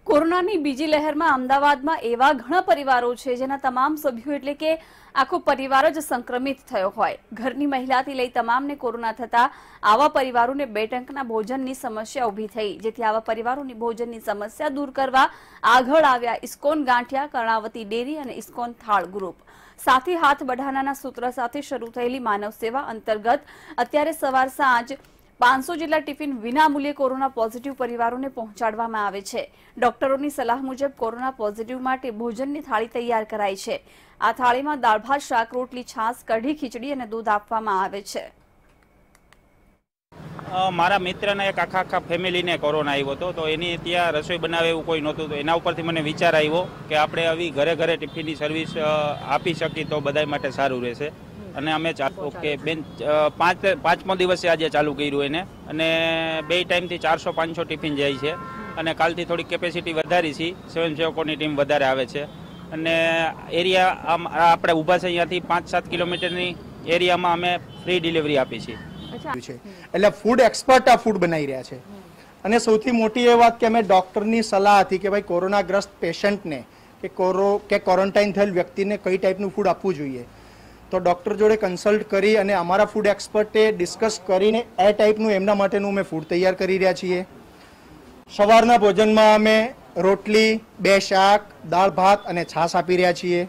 કોરોનાની બીજી લહેરમાં અમદાવાદમાં એવા ઘણા પરિવારો છે જેના તમામ સભ્યો એટલે કે આખો પરિવાર જ સંક્રમિત થયો હોય। ઘરની મહિલાથી લઈ તમામને કોરોના થતા આવા પરિવારોને 2 ટંકના ભોજનની સમસ્યા ઊભી થઈ, જેથી આવા પરિવારોની ભોજનની સમસ્યા દૂર કરવા આગળ આવ્યા ઇસ્કોન ગાંઠિયા, કર્ણાવતી ડેરી અને ઇસ્કોન થાળ ગ્રુપ। સાથી હાથ બઢાનાના સૂત્ર સાથે શરૂ થયેલી માનવ સેવા અંતર્ગત અત્યારે સવાર સાંજ 500 જેટલા ટિફિન વિનામૂલ્યે કોરોના પોઝિટિવ પરિવારોને પહોંચાડવામાં આવે છે। ડોક્ટરોની સલાહ મુજબ કોરોના પોઝિટિવ માટે ભોજનની થાળી તૈયાર કરાઈ છે। આ થાળીમાં દાળ ભાત, શાક, રોટલી, છાશ, કઢી, ખીચડી અને દૂધ આપવામાં આવે છે। મારા મિત્રને એક આખા ફેમિલીને કોરોના આવ્યો હતો, તો એની ત્યાં રસોઈ બનાવે એવું કોઈ નહોતું, તો એના ઉપરથી મને વિચાર આવ્યો કે આપણે આવી ઘરે ઘરે ટિફિનની સર્વિસ આપી શકીએ તો બધા માટે સારું રહેશે। અને અમે ઓકે બેન 5મો દિવસે આજે ચાલુ કર્યું એને, અને 2 ટાઈમથી 400-500 ટિફિન જાય છે, અને કાલથી થોડી કેપેસિટી વધારી છે, સ્વયંસેવકોની ટીમ વધારે આવે છે, અને એરિયા આપણે ઊભા છે અહીંયાથી 5-7 કિલોમીટરની એરિયામાં અમે ફ્રી ડિલિવરી આપી છે। એટલે ફૂડ એક્સપર્ટ આ ફૂડ બનાવી રહ્યા છે। અને સૌથી મોટી એ વાત કે અમે ડોક્ટરની સલાહ હતી કે ભાઈ કોરોનાગ્રસ્ત પેશન્ટને કે ક્વોરન્ટાઇન થયેલ વ્યક્તિને કઈ ટાઈપનું ફૂડ આપવું જોઈએ, તો ડૉક્ટર જોડે કન્સલ્ટ કરી અને અમારા ફૂડ એક્સપર્ટે ડિસ્કસ કરીને એ ટાઈપનું એમના માટેનું અમે ફૂડ તૈયાર કરી રહ્યા છીએ। સવારના ભોજનમાં અમે રોટલી, 2 શાક, દાળ ભાત અને છાશ આપી રહ્યા છીએ।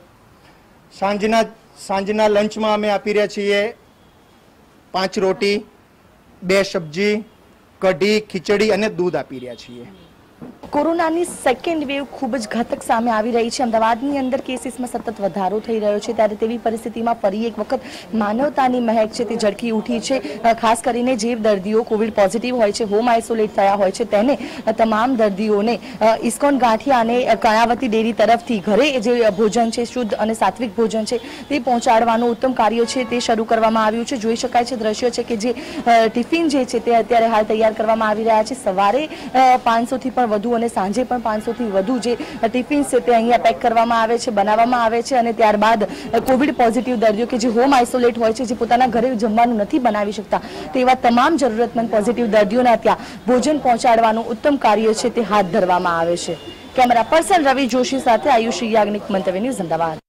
સાંજના લંચમાં અમે આપી રહ્યા છીએ 5 રોટી, 2 સબ્જી, કઢી, ખીચડી અને દૂધ આપી રહ્યા છીએ। કોરોનાની સેકન્ડ વેવ ખૂબ જ ઘાતક સામે આવી રહી છે। અમદાવાદની અંદર કેસીસમાં સતત વધારો થઈ રહ્યો છે, ત્યારે તેવી પરિસ્થિતિમાં ફરી એક વખત માનવતાની મહેક છે તે ઝળકી ઉઠી છે। ખાસ કરીને જે દર્દીઓ કોવિડ પોઝિટિવ હોય છે, હોમ આઇસોલેટ થયા હોય છે, તેને તમામ દર્દીઓને ઇસ્કોન ગાંઠિયા અને કર્ણાવતી ડેરી તરફથી ઘરે જે ભોજન છે, શુદ્ધ અને સાત્વિક ભોજન છે તે પહોંચાડવાનું ઉત્તમ કાર્ય છે તે શરૂ કરવામાં આવ્યું છે। જોઈ શકાય છે દ્રશ્યો છે કે જે ટિફિન જે છે તે અત્યારે હાલ તૈયાર કરવામાં આવી રહ્યા છે। સવારે 500થી પણ વધુ અને સાંજે પણ 500થી વધુ જે ટિફિન છે તે અહીંયા પેક કરવામાં આવે છે, બનાવવામાં આવે છે, અને ત્યારબાદ કોવિડ પોઝિટિવ દર્દીઓ કે જે હોમ આઇસોલેટ હોય છે, જે પોતાના ઘરે જમવાનું નથી બનાવી શકતા, તેવા તમામ જરૂરતમંદ પોઝિટિવ દર્દીઓના ત્યાં ભોજન પહોંચાડવાનું ઉત્તમ કાર્ય છે તે હાથ ધરવામાં આવે છે। કેમેરા પર્સન રવિ જોશી સાથે આયુષી યાજ્ઞિક, મંતવ્ય ન્યૂઝ, અમદાવાદ।